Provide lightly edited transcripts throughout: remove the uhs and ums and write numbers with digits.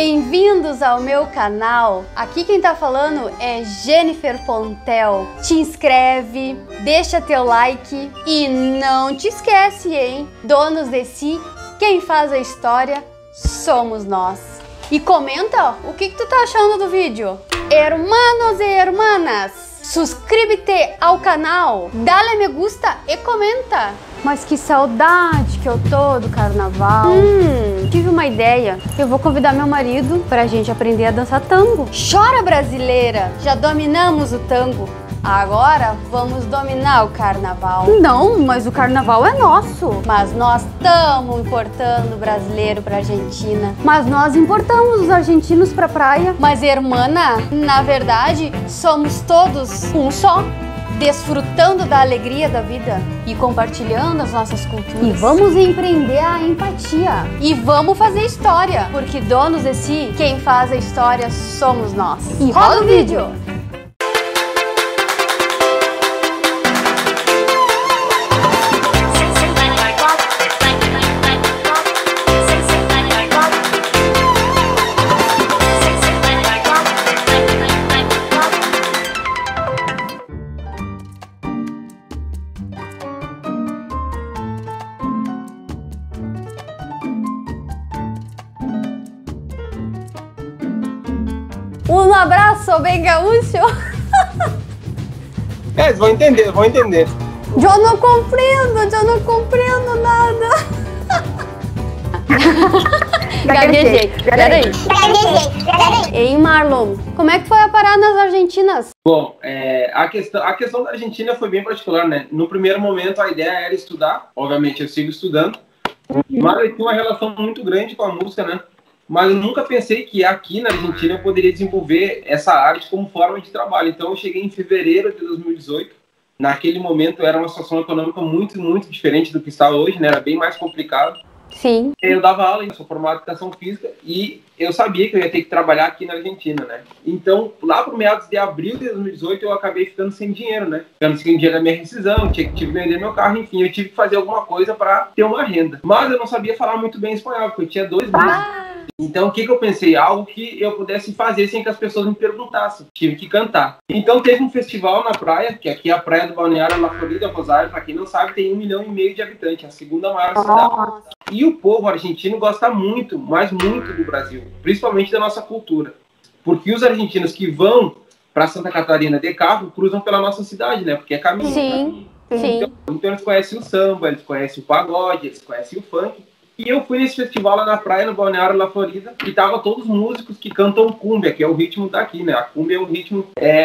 Bem-vindos ao meu canal. Aqui quem tá falando é Jennifer Pontel. Te inscreve, deixa teu like e não te esquece, hein? Donos de si, quem faz a história somos nós. E comenta o que tu tá achando do vídeo. Hermanos e hermanas, suscríbete ao canal, dale me gusta e comenta. Mas que saudade que eu tô do carnaval. Tive uma ideia. Eu vou convidar meu marido pra gente aprender a dançar tango. Chora, brasileira! Já dominamos o tango. Agora vamos dominar o carnaval. Não, mas o carnaval é nosso. Mas nós estamos importando o brasileiro pra Argentina. Mas nós importamos os argentinos pra praia. Mas, hermana, na verdade, somos todos um só. Desfrutando da alegria da vida e compartilhando as nossas culturas. E vamos empreender a empatia. E vamos fazer história, porque donos de si, quem faz a história somos nós. E roda o vídeo! Um abraço bem gaúcho. Eles vão entender, vão entender. Eu não compreendo nada. Gaguejei. Peraí. Ei, Marlon, como é que foi a parar nas Argentinas? Bom, a questão da Argentina foi bem particular, né? No primeiro momento a ideia era estudar, obviamente eu sigo estudando, mas eu tinha uma relação muito grande com a música, né? Mas eu nunca pensei que aqui na Argentina eu poderia desenvolver essa arte como forma de trabalho. Então eu cheguei em fevereiro de 2018. Naquele momento era uma situação econômica muito, muito diferente do que está hoje, né? Era bem mais complicado. Sim. Eu dava aula, eu sou formado em educação física e eu sabia que eu ia ter que trabalhar aqui na Argentina, né? Então, lá por meados de abril de 2018, eu acabei ficando sem dinheiro, né? Ficando sem dinheiro da minha rescisão, tive que vender meu carro, enfim, eu tive que fazer alguma coisa para ter uma renda. Mas eu não sabia falar muito bem espanhol, porque eu tinha 2 meses. Então, o que eu pensei? Algo que eu pudesse fazer sem que as pessoas me perguntassem. Tive que cantar. Então, teve um festival na praia, que aqui é a praia do Balneário La Florida, Rosário, para quem não sabe, tem 1,5 milhão de habitantes, a segunda maior cidade. E o povo argentino gosta muito, mas muito do Brasil, principalmente da nossa cultura. Porque os argentinos que vão para Santa Catarina de carro cruzam pela nossa cidade, né? Porque é caminho. Sim, sim. Então eles conhecem o samba, eles conhecem o pagode, eles conhecem o funk. E eu fui nesse festival lá na praia, no Balneário La Florida, e tava todos os músicos que cantam cumbia, que é o ritmo daqui, né? A cumbia é um ritmo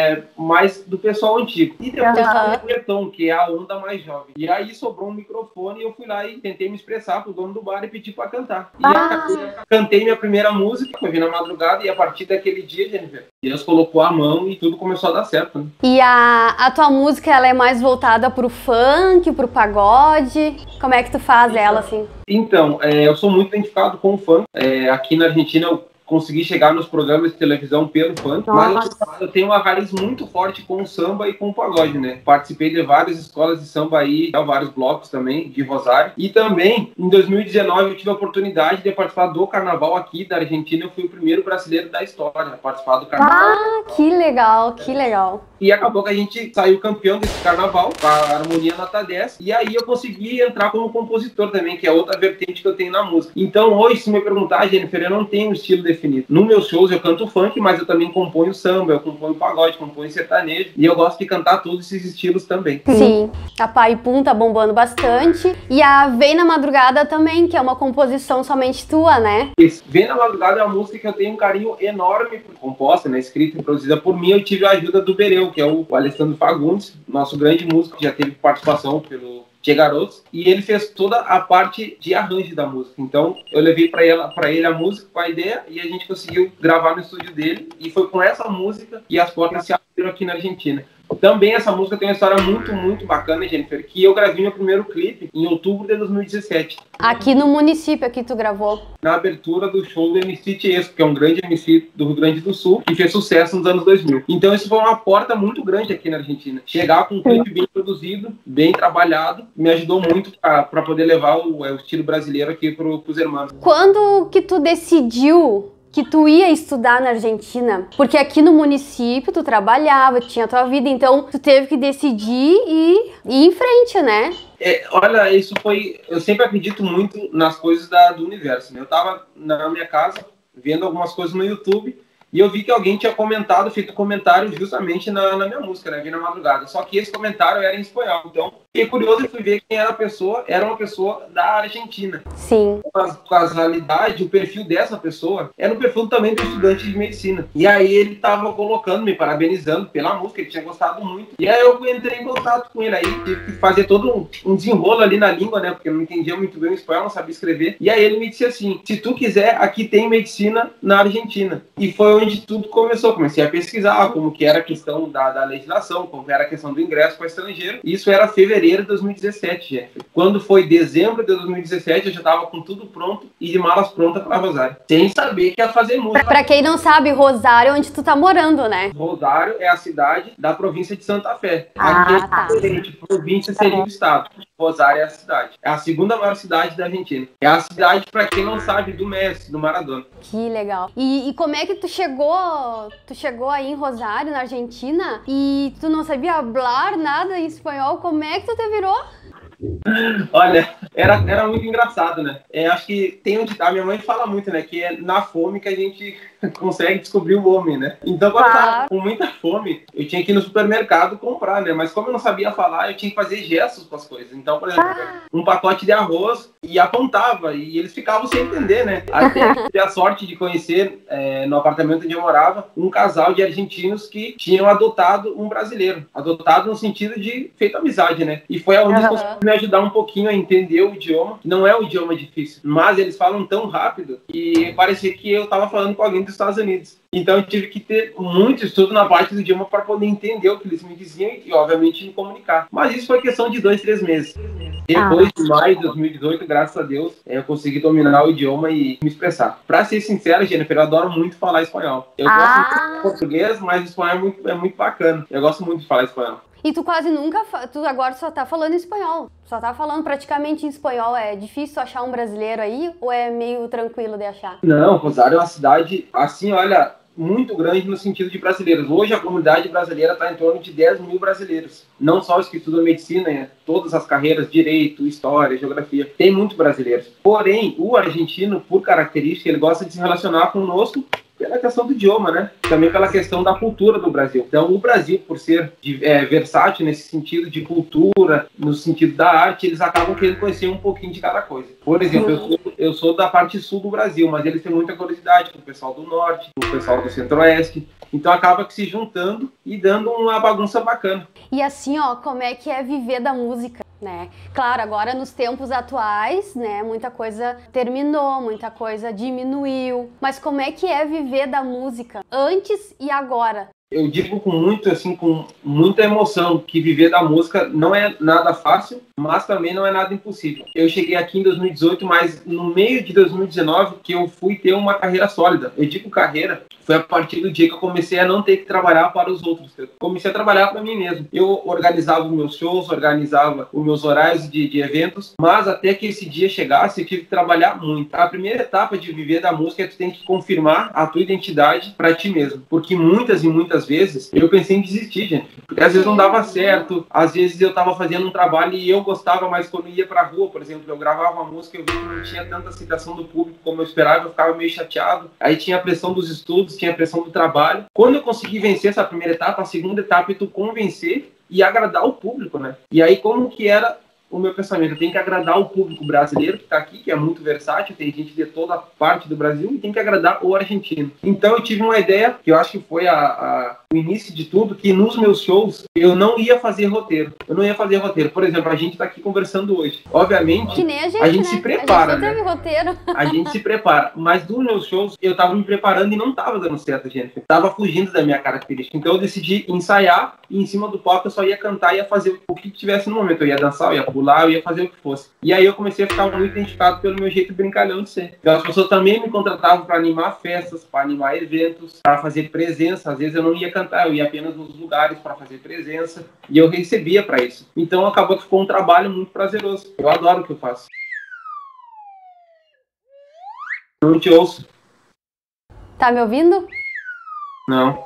mais do pessoal antigo. E depois o reggaeton, que é a onda mais jovem. E aí sobrou um microfone e eu fui lá e tentei me expressar pro dono do bar e pedir pra cantar. E eu cantei minha primeira música, eu vi na madrugada, e a partir daquele dia, Jennifer, Deus colocou a mão e tudo começou a dar certo, né? E a tua música, ela é mais voltada pro funk, pro pagode? Como é que tu faz ela, assim? Então, eu sou muito identificado com o funk. Aqui na Argentina eu consegui chegar nos programas de televisão pelo funk, mas eu tenho uma raiz muito forte com o samba e com o pagode, né? Participei de várias escolas de samba aí, vários blocos também, de Rosário. E também, em 2019, eu tive a oportunidade de participar do carnaval aqui da Argentina. Eu fui o primeiro brasileiro da história a participar do carnaval. Ah, que legal, que legal. E acabou que a gente saiu campeão desse carnaval, com a harmonia nota 10. E aí eu consegui entrar como compositor também, que é outra vertente que eu tenho na música. Então hoje, se me perguntar, Jennifer, eu não tenho um estilo definido. Nos meus shows eu canto funk, mas eu também componho samba, eu componho pagode, componho sertanejo. E eu gosto de cantar todos esses estilos também. Sim, a Pai Pum tá bombando bastante. E a Vem na Madrugada também, que é uma composição somente tua, né? Isso. Vem na Madrugada é uma música que eu tenho um carinho enorme, composta, né, escrita e produzida por mim. Eu tive a ajuda do Bereu, que é o Alessandro Fagundes, nosso grande músico, que já teve participação pelo Che Garotos, e ele fez toda a parte de arranjo da música. Então eu levei para ele a música com a ideia e a gente conseguiu gravar no estúdio dele, e foi com essa música que as portas se abriram aqui na Argentina. Também essa música tem uma história muito, muito bacana, Jennifer, que eu gravei meu primeiro clipe em outubro de 2017. Aqui no município, aqui tu gravou? Na abertura do show do MC Tiesco, que é um grande MC do Rio Grande do Sul, que fez sucesso nos anos 2000. Então isso foi uma porta muito grande aqui na Argentina. Chegar com um clipe bem produzido, bem trabalhado, me ajudou muito para poder levar o estilo brasileiro aqui pros irmãos. Quando que tu decidiu que tu ia estudar na Argentina? Porque aqui no município tu trabalhava, tinha a tua vida, então tu teve que decidir e ir em frente, né? Olha, isso foi... Eu sempre acredito muito nas coisas do universo, né? Eu tava na minha casa vendo algumas coisas no YouTube e eu vi que alguém tinha feito comentário justamente na minha música, né? Vi na madrugada. Só que esse comentário era em espanhol. Então, fiquei curioso e fui ver quem era a pessoa. Era uma pessoa da Argentina. Sim. Com a casualidade, o perfil dessa pessoa era um perfil também do estudante de medicina. E aí ele tava colocando, me parabenizando pela música, ele tinha gostado muito. E aí eu entrei em contato com ele aí, tive que fazer todo um desenrolo ali na língua, né? Porque eu não entendia muito bem o espanhol, não sabia escrever. E aí ele me disse assim, se tu quiser, aqui tem medicina na Argentina. E foi onde tudo começou. Comecei a pesquisar como que era a questão da legislação, como que era a questão do ingresso para estrangeiro. Isso era fevereiro de 2017, gente. Quando foi dezembro de 2017, eu já estava com tudo pronto e de malas prontas para Rosário. Sem saber que ia fazer música. Pra quem não sabe, Rosário é onde tu tá morando, né? Rosário é a cidade da província de Santa Fé. Ah, aqui tá. Província seria o estado. Rosário é a cidade. É a segunda maior cidade da Argentina. É a cidade, para quem não sabe, do Messi, do Maradona. Que legal. E como é que tu chegou? Tu chegou aí em Rosário, na Argentina, e tu não sabia falar nada em espanhol? Como é que tu te virou? Olha, era muito engraçado, né? Acho que tem onde tá. Minha mãe fala muito, né? Que é na fome que a gente consegue descobrir o homem, né? Então, quando eu tava com muita fome, eu tinha que ir no supermercado comprar, né? Mas como eu não sabia falar, eu tinha que fazer gestos com as coisas. Então, por exemplo, um pacote de arroz e apontava, e eles ficavam sem entender, né? Até ter a sorte de conhecer, no apartamento onde eu morava, um casal de argentinos que tinham adotado um brasileiro. Adotado no sentido de feito amizade, né? E foi onde eles conseguiram me ajudar um pouquinho a entender o idioma, que não é um idioma difícil, mas eles falam tão rápido que parecia que eu estava falando com alguém dos Estados Unidos. Então eu tive que ter muito estudo na parte do idioma para poder entender o que eles me diziam e, obviamente, me comunicar. Mas isso foi questão de 2, 3 meses. Depois de maio de 2018, graças a Deus, eu consegui dominar o idioma e me expressar. Para ser sincero, Jennifer, eu adoro muito falar espanhol. Eu gosto muito de português, mas o espanhol é muito bacana. Eu gosto muito de falar espanhol. E tu quase nunca, tu agora só tá falando espanhol, só tá falando praticamente em espanhol. É difícil achar um brasileiro aí ou é meio tranquilo de achar? Não, Rosário é uma cidade, assim, olha, muito grande no sentido de brasileiros. Hoje a comunidade brasileira está em torno de 10 mil brasileiros. Não só os que estudam medicina, né? Todas as carreiras, direito, história, geografia, tem muitos brasileiros. Porém, o argentino, por característica, ele gosta de se relacionar conosco pela questão do idioma, né? Também pela questão da cultura do Brasil. Então, o Brasil, por ser versátil nesse sentido de cultura, no sentido da arte, eles acabam querendo conhecer um pouquinho de cada coisa. Por exemplo, eu sou da parte sul do Brasil, mas eles têm muita curiosidade com o pessoal do norte, com o pessoal do centro-oeste. Então, acaba que se juntando e dando uma bagunça bacana. E assim, ó, como é que é viver da música? Né? Claro, agora nos tempos atuais, né, muita coisa terminou, muita coisa diminuiu, mas como é que é viver da música antes e agora? Eu digo com muita emoção que viver da música não é nada fácil, mas também não é nada impossível. Eu cheguei aqui em 2018, mas no meio de 2019 que eu fui ter uma carreira sólida. Eu digo carreira, foi a partir do dia que eu comecei a não ter que trabalhar para os outros. Eu comecei a trabalhar para mim mesmo. Eu organizava os meus shows, organizava os meus horários de eventos, mas até que esse dia chegasse, eu tive que trabalhar muito. A primeira etapa de viver da música é que tu tem que confirmar a tua identidade para ti mesmo, porque muitas vezes eu pensei em desistir, gente, porque às vezes não dava certo, às vezes eu estava fazendo um trabalho e eu gostava, mas quando ia pra rua, por exemplo, eu gravava uma música, eu vi que não tinha tanta aceitação do público como eu esperava, eu ficava meio chateado. Aí tinha a pressão dos estudos, tinha a pressão do trabalho. Quando eu consegui vencer essa primeira etapa, a segunda etapa é tu convencer e agradar o público, né? E aí como que era o meu pensamento? Eu tenho que agradar o público brasileiro que está aqui, que é muito versátil, tem gente de toda parte do Brasil, e tem que agradar o argentino. Então eu tive uma ideia, que eu acho que foi o início de tudo, que nos meus shows eu não ia fazer roteiro. Por exemplo, a gente está aqui conversando hoje. Obviamente, que nem a gente, né? se prepara, a gente teve roteiro. A gente se prepara. Mas dos meus shows, eu estava me preparando e não estava dando certo, gente. Eu estava fugindo da minha característica. Então eu decidi ensaiar e em cima do palco eu só ia cantar e ia fazer o que tivesse no momento. Eu ia dançar, eu ia pular, eu ia fazer o que fosse. E aí eu comecei a ficar muito identificado pelo meu jeito brincalhão de ser. Então as pessoas também me contratavam para animar festas, para animar eventos, para fazer presença. Às vezes eu não ia cantar, eu ia apenas nos lugares para fazer presença. E eu recebia para isso. Então acabou que ficou um trabalho muito prazeroso. Eu adoro o que eu faço. Não te ouço. Tá me ouvindo? Não.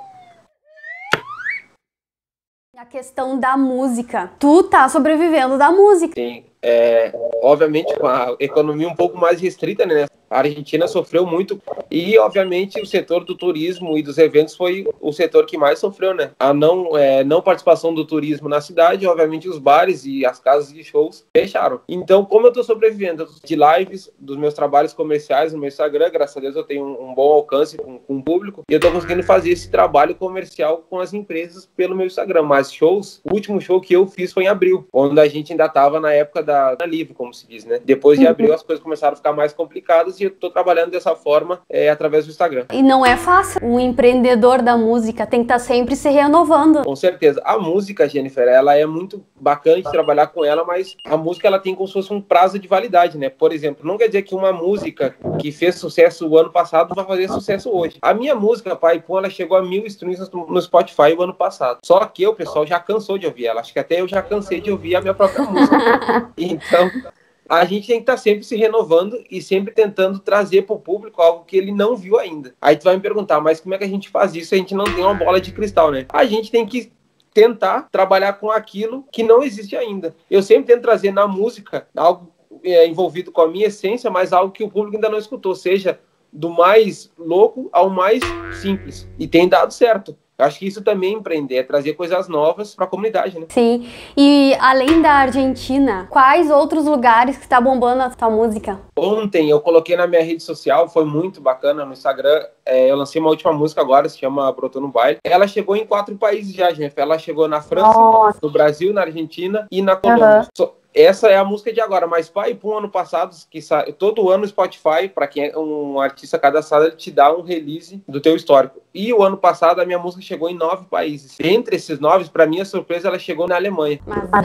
A questão da música. Tu tá sobrevivendo da música. Sim, obviamente com a economia um pouco mais restrita, né? A Argentina sofreu muito e, obviamente, o setor do turismo e dos eventos foi o setor que mais sofreu, né? A não participação do turismo na cidade, obviamente, os bares e as casas de shows fecharam. Então, como eu tô sobrevivendo de lives, dos meus trabalhos comerciais no meu Instagram, graças a Deus eu tenho um bom alcance com o público e eu tô conseguindo fazer esse trabalho comercial com as empresas pelo meu Instagram. Mas shows, o último show que eu fiz foi em abril, onde a gente ainda tava na época da Livre, como se diz, né? Depois de abril as coisas começaram a ficar mais complicadas e eu tô trabalhando dessa forma através do Instagram. E não é fácil. Um empreendedor da música tem que estar sempre se renovando. Com certeza. A música, Jennifer, ela é muito bacana de trabalhar com ela, mas a música ela tem como se fosse um prazo de validade, né? Por exemplo, não quer dizer que uma música que fez sucesso o ano passado vai fazer sucesso hoje. A minha música, Pai Pum, ela chegou a 1.000 streams no Spotify o ano passado. Só que o pessoal já cansou de ouvir ela. Acho que até eu já cansei de ouvir a minha própria música. Então, a gente tem que estar sempre se renovando e sempre tentando trazer para o público algo que ele não viu ainda. Aí tu vai me perguntar, mas como é que a gente faz isso? A gente não tem uma bola de cristal, né? A gente tem que tentar trabalhar com aquilo que não existe ainda. Eu sempre tento trazer na música algo envolvido com a minha essência, mas algo que o público ainda não escutou, seja do mais louco ao mais simples. E tem dado certo. Eu acho que isso também é empreender, é trazer coisas novas para a comunidade, né? Sim. E além da Argentina, quais outros lugares que está bombando a tua música? Ontem eu coloquei na minha rede social, foi muito bacana no Instagram. Eu lancei uma última música agora, se chama Brotou no Baile. Ela chegou em 4 países já, gente. Ela chegou na França, no Brasil, na Argentina e na Colômbia. Essa é a música de agora, mas Pai Pum, ano passado, que todo ano o Spotify, para quem é um artista cadastrado, ele te dá um release do teu histórico. E o ano passado a minha música chegou em 9 países. Entre esses 9, para minha surpresa, ela chegou na Alemanha.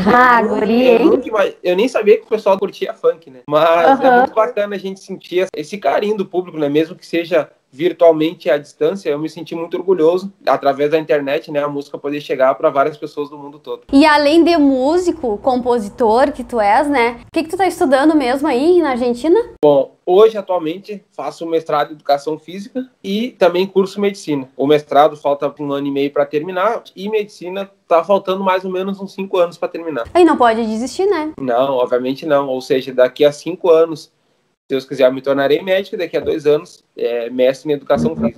Eu nem sabia que o pessoal curtia funk, né? Mas é muito bacana a gente sentir esse carinho do público, né? Mesmo que seja virtualmente à distância, eu me senti muito orgulhoso, através da internet, né, a música poder chegar para várias pessoas do mundo todo. E além de músico, compositor que tu és, né, o que tu tá estudando mesmo aí na Argentina? Bom, hoje, atualmente, faço mestrado em Educação Física e também curso Medicina. O mestrado falta 1 ano e meio para terminar e Medicina tá faltando mais ou menos uns 5 anos para terminar. Aí não pode desistir, né? Não, obviamente não. Ou seja, daqui a 5 anos, se Deus quiser, eu me tornarei médico, daqui a 2 anos, mestre em Educação Física.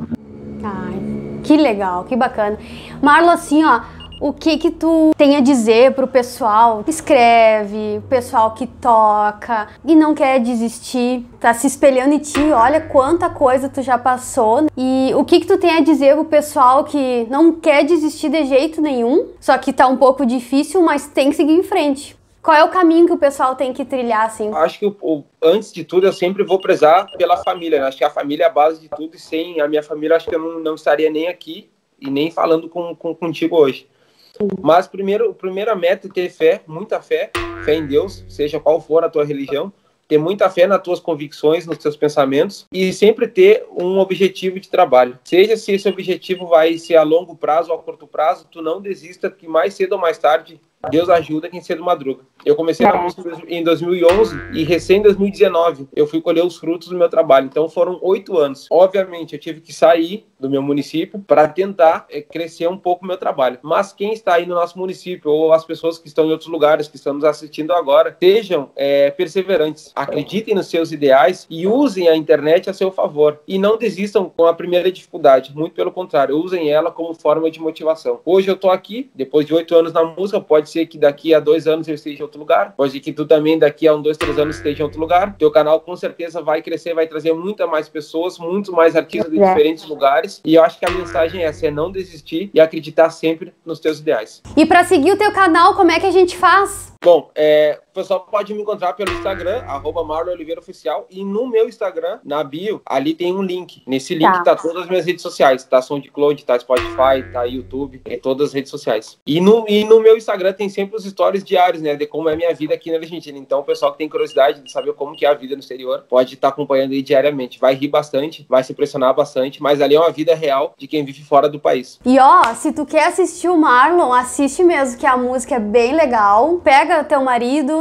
Ai, que legal, que bacana. Marlon, assim, ó, o que tu tem a dizer pro pessoal que escreve, o pessoal que toca e não quer desistir, tá se espelhando em ti, olha quanta coisa tu já passou. E o que tu tem a dizer pro pessoal que não quer desistir de jeito nenhum, só que tá um pouco difícil, mas tem que seguir em frente? Qual é o caminho que o pessoal tem que trilhar, assim? Acho que, antes de tudo, eu sempre vou prezar pela família, né? Acho que a família é a base de tudo e sem a minha família, acho que eu não estaria nem aqui e nem falando contigo hoje. Mas, primeira meta é ter fé, muita fé em Deus, seja qual for a tua religião, ter muita fé nas tuas convicções, nos teus pensamentos e sempre ter um objetivo de trabalho. Seja se esse objetivo vai ser a longo prazo ou a curto prazo, tu não desista, que mais cedo ou mais tarde Deus ajuda quem cedo madruga. Eu comecei na música em 2011 e recém em 2019 eu fui colher os frutos do meu trabalho. Então foram 8 anos. Obviamente eu tive que sair do meu município para tentar crescer um pouco o meu trabalho. Mas quem está aí no nosso município ou as pessoas que estão em outros lugares que estão nos assistindo agora, sejam perseverantes. Acreditem nos seus ideais e usem a internet a seu favor. E não desistam com a primeira dificuldade. Muito pelo contrário, usem ela como forma de motivação. Hoje eu estou aqui, depois de 8 anos na música, pode ser que daqui a 2 anos eu esteja em outro lugar, pode ser que tu também daqui a 1, 2, 3 anos esteja em outro lugar. Teu canal com certeza vai crescer, vai trazer muita mais pessoas, muito mais artistas de diferentes lugares, e eu acho que a mensagem é essa, é não desistir e acreditar sempre nos teus ideais. E para seguir o teu canal, como é que a gente faz? Bom, o pessoal pode me encontrar pelo Instagram, @MarlonOliveiraOficial, e no meu Instagram, na bio, ali tem um link. Nesse link tá todas as minhas redes sociais, tá SoundCloud, tá Spotify, tá YouTube, todas as redes sociais. E no meu Instagram tem sempre os stories diários, né, de como é a minha vida aqui na Argentina. Então o pessoal que tem curiosidade de saber como que é a vida no exterior, pode estar acompanhando aí diariamente. Vai rir bastante, vai se impressionar bastante, mas ali é uma vida real de quem vive fora do país. E ó, se tu quer assistir o Marlon, assiste mesmo, que a música é bem legal. Pega teu marido,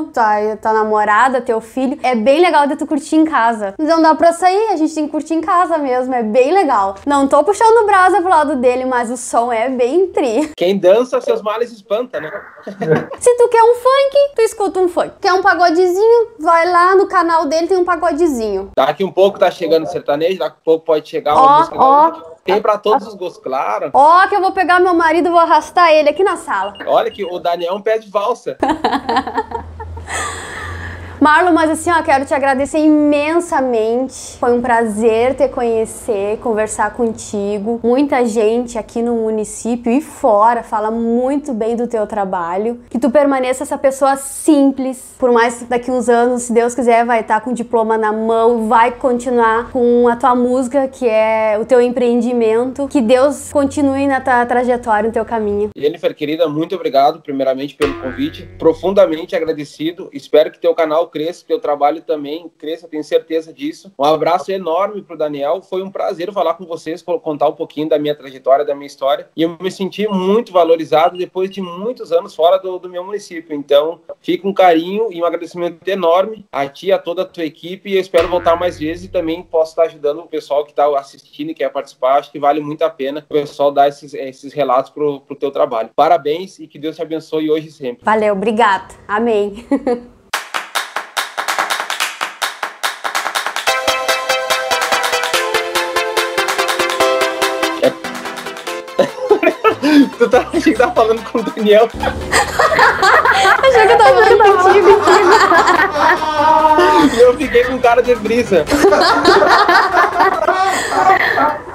tua namorada, teu filho. É bem legal de tu curtir em casa. Não dá pra sair, a gente tem que curtir em casa mesmo, é bem legal. Não tô puxando brasa pro lado dele, mas o som é bem tri. Quem dança, seus males espanta, né? Se tu quer um funk, tu escuta um funk. Quer um pagodezinho? Vai lá no canal dele, tem um pagodezinho. Daqui um pouco tá chegando sertanejo, daqui um pouco pode chegar uma música gaúcha. Tem pra todos os gostos, claro. Ó, que eu vou pegar meu marido e vou arrastar ele aqui na sala. Olha que o Daniel é um pé de valsa. Marlon, mas assim, ó, quero te agradecer imensamente. Foi um prazer te conhecer, conversar contigo. Muita gente aqui no município e fora fala muito bem do teu trabalho. Que tu permaneça essa pessoa simples. Por mais que daqui uns anos, se Deus quiser, vai estar com o diploma na mão, vai continuar com a tua música, que é o teu empreendimento. Que Deus continue na tua trajetória, no teu caminho. Jennifer, querida, muito obrigado, primeiramente, pelo convite. Profundamente agradecido. Espero que teu canal cresça, que teu trabalho também cresça, tenho certeza disso. Um abraço enorme pro Daniel. Foi um prazer falar com vocês, contar um pouquinho da minha trajetória, da minha história. E eu me senti muito valorizado depois de muitos anos fora do meu município. Então, fica um carinho e um agradecimento enorme a ti, a toda a tua equipe. E eu espero voltar mais vezes e também posso estar ajudando o pessoal que está assistindo e quer participar. Acho que vale muito a pena o pessoal dar esses relatos pro teu trabalho. Parabéns e que Deus te abençoe hoje e sempre. Valeu, obrigada. Amém. Achei que tava falando com o Daniel. Achei que eu tava falando contigo. E eu fiquei com cara de brisa.